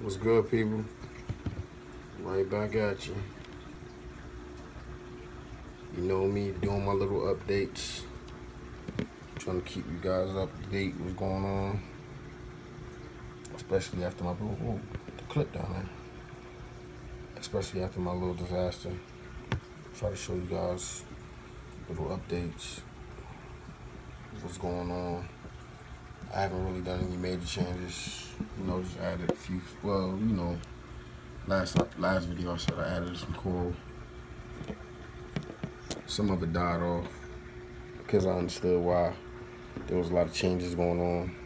What's good, people? Right back at you. You know me, doing my little updates. Trying to keep you guys up to date what's going on. Especially after my the clip down there. Especially after my little disaster. Try to show you guys little updates. What's going on. I haven't really done any major changes. Just added a few. Well, last video I said I added some coral. Some of it died off because I understood why there was a lot of changes going on.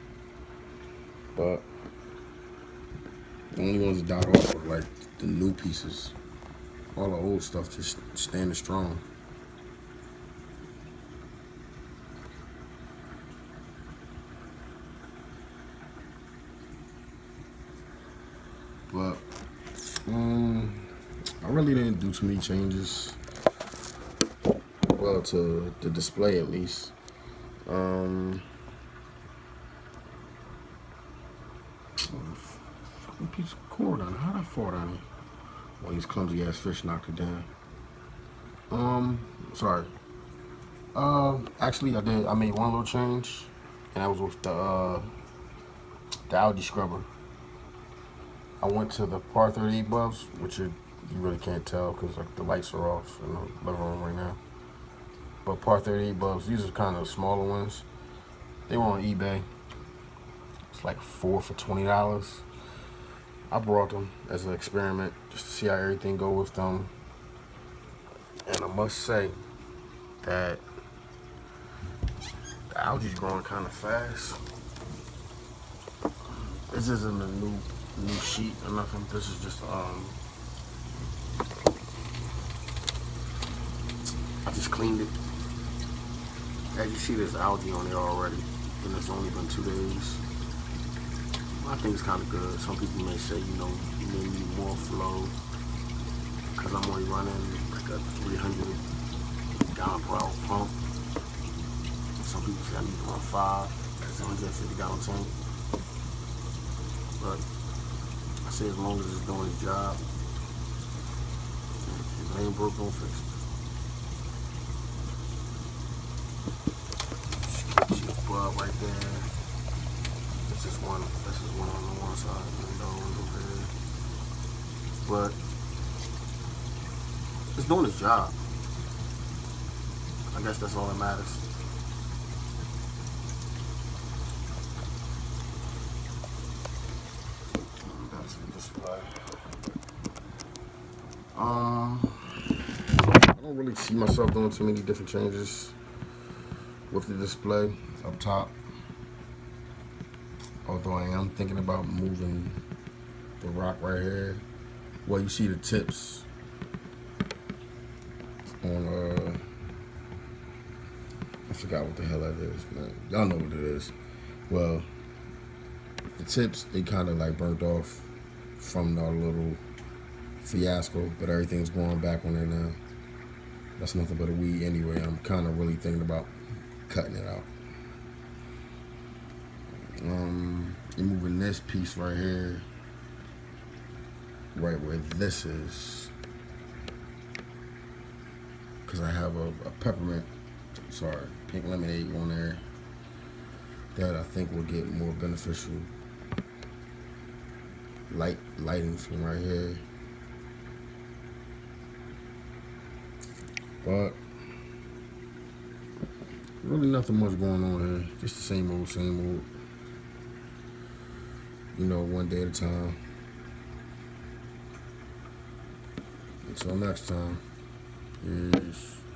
But the only ones that died off were like the new pieces. All the old stuff just standing strong. But I really didn't do too many changes. Well, to the display at least. Fucking piece of cord on it. How'd I fall down here? One of these clumsy ass fish knocked it down. Sorry. Actually, I made one little change, and that was with the algae scrubber. I went to the Par 38 bulbs, which you really can't tell because like the lights are off in the living room right now. But Par 38 bulbs, these are kind of smaller ones. They were on eBay. It's like 4 for $20. I brought them as an experiment just to see how everything go with them. And I must say that the algae's growing kind of fast. This isn't a new sheet or nothing. This is just I just cleaned it. As you see, there's algae on there already, and it's only been 2 days. I think it's kind of good. Some people may say, you may need more flow because I'm only running like a 300 gallon per hour pump. Some people say I need to run 5. That's a 150 gallon tank. But I say as long as it's doing its job, if it ain't broke, don't fix it. Bulb right there. This is one on the one side, window over there. But it's doing its job. I guess that's all that matters. That's the display. I don't really see myself doing too many different changes with the display up top, although I am thinking about moving the rock right here. Well, you see the tips on I forgot what the hell that is, man. Y'all know what it is. Well, the tips, they kind of like burnt off from the little fiasco, but everything's growing back on there now. That's nothing but a weed anyway. I'm kind of really thinking about cutting it out. You're moving this piece right here, right where this is, because I have a pink lemonade on there that I think will get more beneficial lighting from right here. But really nothing much going on here. Just the same old, same old. One day at a time. Until next time. Peace.